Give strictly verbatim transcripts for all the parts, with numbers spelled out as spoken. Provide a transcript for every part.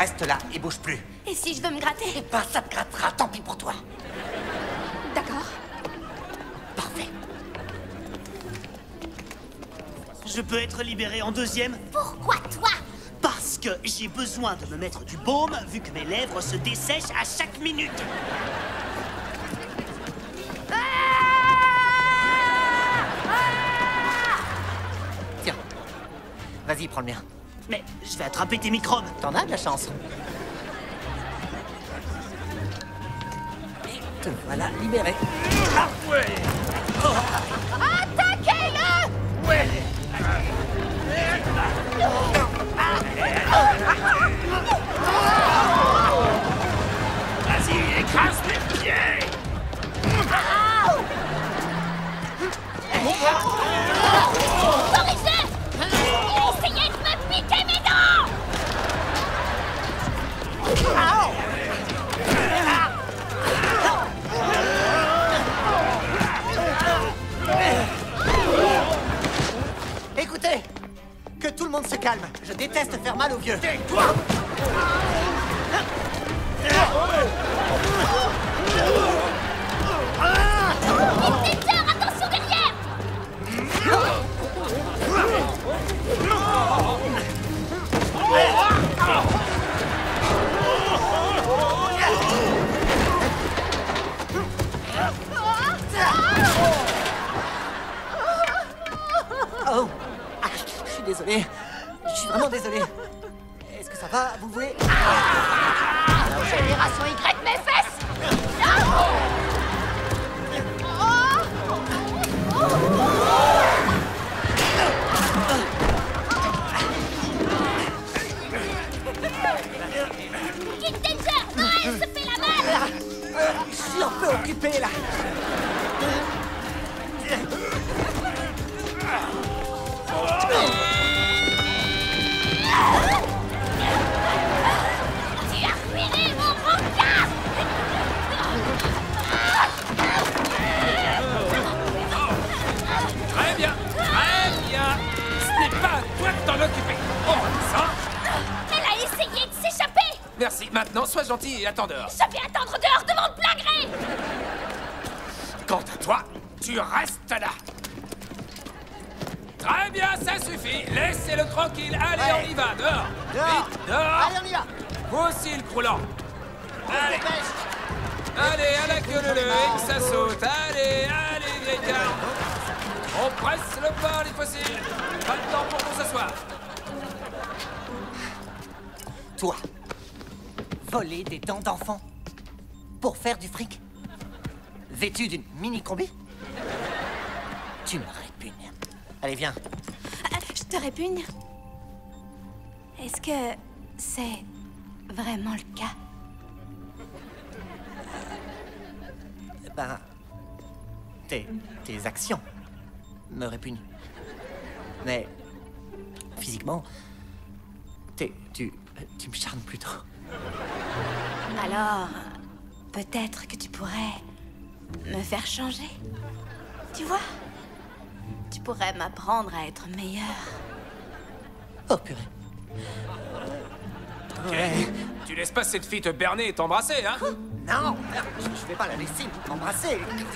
reste là et bouge plus. Et si je veux me gratter? Eh ben, ça te grattera, tant pis pour toi. D'accord. Parfait. Je peux être libéré en deuxième? Pourquoi toi? Parce que j'ai besoin de me mettre du baume, vu que mes lèvres se dessèchent à chaque minute. Tiens, vas-y, prends le mien. Mais je vais attraper tes microbes. T'en as de la chance. Et te voilà libéré. Ah ouais. Attaquez-le! Ouais. Vas-y, écrase mes pieds. Corrigez! Il essayait de me piquer mes dents! Écoutez, que tout le monde se calme. Je déteste faire mal aux vieux. Tais-toi. Détecteur, attention derrière! Oh, ah, je suis désolé. Je suis vraiment désolé. Est-ce que ça va? Vous voulez? Génération Y, mes fesses! Kid Danger, Noël se fait la malle! Euh, je suis un peu occupé là. Tu as ruiné mon brancard! Très bien, très bien. Ce n'est pas à toi de t'en occuper. Oh, ça. Elle a essayé de s'échapper! Merci. Maintenant, sois gentil et attends dehors. Je vais attendre dehors de mon plein gré! Quant à toi, tu restes là. Très bien, ça suffit. Laissez-le tranquille. Allez, Ouais. on y va. Dehors. Dehors. Vite, dehors. Allez, on y va. Vous aussi, le croulant. On se Allez. dépêche. Allez, à la queue leu et que ça saute. Allez, allez, vieille dame. On presse le pas, les fossiles. Pas de temps pour qu'on s'assoie. Toi, voler des dents d'enfant pour faire du fric, vêtu d'une mini-combi, tu me répugnes. Allez, viens. Euh, Je te répugne? Est-ce que c'est vraiment le cas? Ben, tes, tes actions me répugnent. Mais, physiquement, t'es, tu, tu me charmes plutôt. Alors, peut-être que tu pourrais me faire changer. Tu vois? Tu pourrais m'apprendre à être meilleur. Oh, purée. Ouais. Tu laisses pas cette fille te berner et t'embrasser, hein? Non, je, je vais pas la laisser m'embrasser.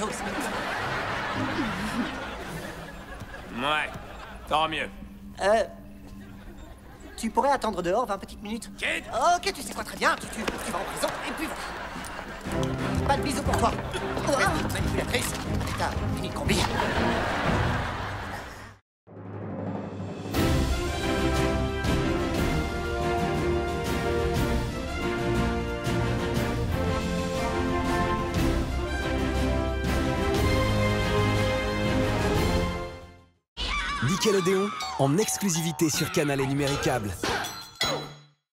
Ouais, tant mieux. Euh, tu pourrais attendre dehors vingt petites minutes? Kid. Ok, tu sais quoi, très bien. Tu, tu, tu vas en prison et puis voilà. Pas de bisous pour toi. Oh, manipulatrice. Ta mini-combi. Nickelodeon, en exclusivité sur Canal et Numéricable.